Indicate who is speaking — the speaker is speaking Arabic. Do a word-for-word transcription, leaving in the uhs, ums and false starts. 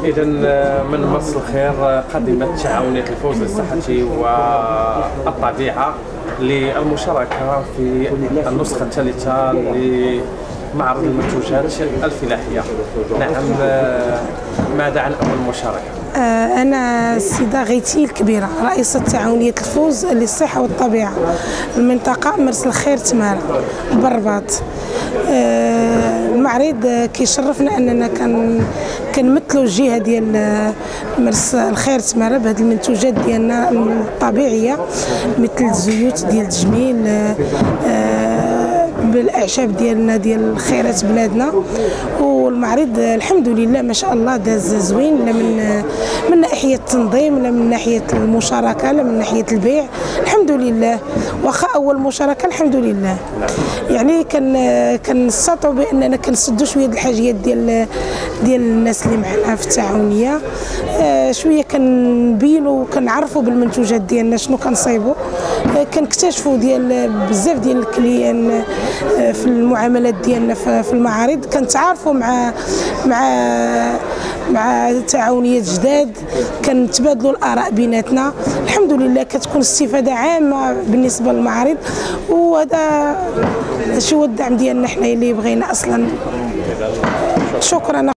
Speaker 1: إذا من مصر الخير قدمت تعاونية الفوز للصحة والطبيعة للمشاركة في النسخة الثالثة لمعرض المنتوجات الفلاحية. نعم، ماذا عن أول مشاركة؟
Speaker 2: أنا السيدة غيتي الكبيرة، رئيسة تعاونية الفوز للصحة والطبيعة المنطقة مرس الخير تمارة بالرباط. المعرض كيشرفنا أننا كنمثلوا الجهة ديال مرس الخير تمارة بهذه المنتوجات ديالنا الطبيعية مثل الزيوت ديال التجميل بالاعشاب ديالنا ديال خيرات بلادنا. والمعرض الحمد لله ما شاء الله داز زوين، لا من من ناحيه التنظيم، لا من ناحيه المشاركه، لا من ناحيه البيع. الحمد لله، واخا اول مشاركه الحمد لله يعني كان كنستطيعوا باننا كنسدوا شويه الحاجيات ديال ديال الناس اللي معنا في التعاونيه، شويه كنبينوا وكنعرفوا بالمنتوجات ديالنا شنو كنصايبوا، كنكتشفوا ديال بزاف ديال الكليان في المعاملات ديالنا في المعارض، كنتعارفوا مع مع مع تعاونيات جداد، كنتبادلوا الاراء بيناتنا. الحمد لله كتكون استفاده عامه بالنسبه للمعارض، وهذا شي هو الدعم ديالنا حنا اللي بغينا اصلا. شكرا.